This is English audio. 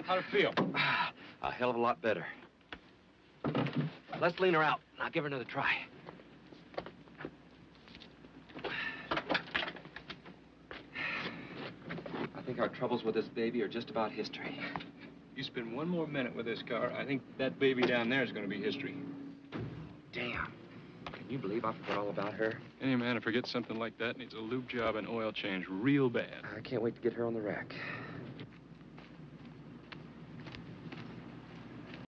How'd it feel? A hell of a lot better. Let's lean her out, and I'll give her another try. I think our troubles with this baby are just about history. You spend one more minute with this car, I think that baby down there is going to be history. Damn. Can you believe I forgot all about her? Any man who forgets something like that needs a lube job and oil change real bad. I can't wait to get her on the rack.